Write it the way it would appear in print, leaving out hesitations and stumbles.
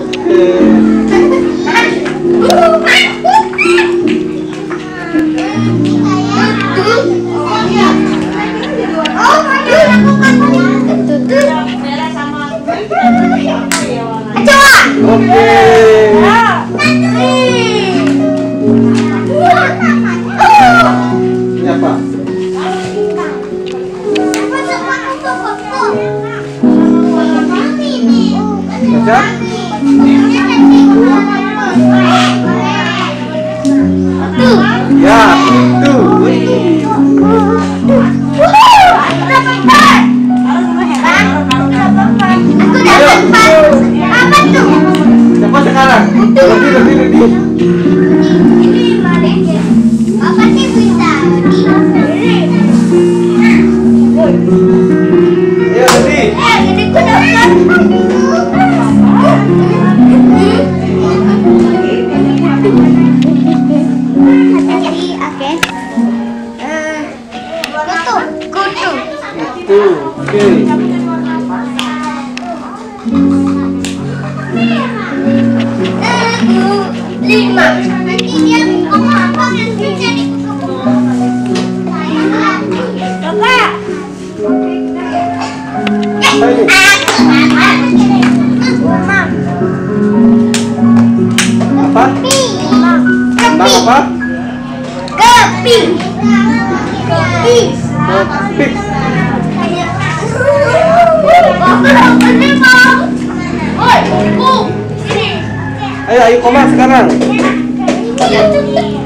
Ya, itu. Coba sekarang. Lebih. Apa sih bisa? Ya, lebih. Ini ku dapat. Kutu. Itu. Oke. Lima. Nanti dia ngomong apa yang jadi Bapak. Apa? Tentang apa? Kepi. Ayo, koma sekarang.